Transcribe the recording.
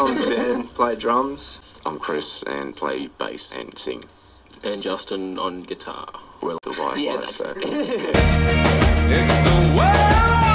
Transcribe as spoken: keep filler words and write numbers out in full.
I'm Ben, play drums. I'm Chris and play bass and sing. And Justin on guitar. Well, the Wireflys. Yeah, that's so, it. yeah. It's the world.